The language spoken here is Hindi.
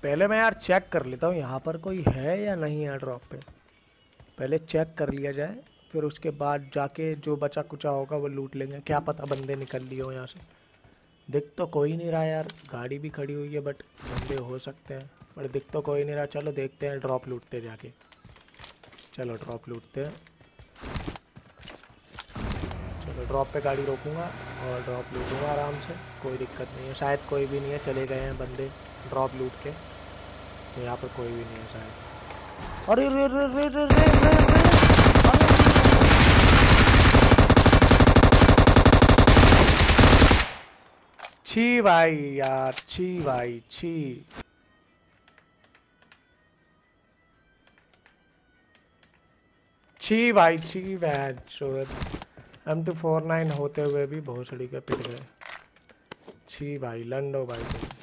पहले मैं यार चेक कर लेता हूँ यहाँ पर कोई है या नहीं है ड्रॉप पे। पहले चेक कर लिया जाए, फिर उसके बाद जाके जो बचा कुचा होगा वो लूट लेंगे। क्या पता बंदे निकल लिए हो यहाँ से। दिख तो कोई नहीं रहा यार, गाड़ी भी खड़ी हुई है बट बंदे हो सकते हैं, बट दिख तो कोई नहीं रहा। चलो देखते हैं, ड्रॉप लूटते जाके। चलो ड्रॉप लूटते हैं। चलो ड्रॉप पे गाड़ी रोकूंगा और ड्रॉप लूटूंगा आराम से, कोई दिक्कत नहीं है। शायद कोई भी नहीं है, चले गए हैं बंदे ड्रॉप लूट के, तो यहाँ पर कोई भी नहीं है शायद। अरे रे रे रे रे रे रे छी भाई यार, छी भाई छी। छी भाई छी। M249 होते हुए भी भोसड़ी के पिट गए। छी भाई, लंडो भाई।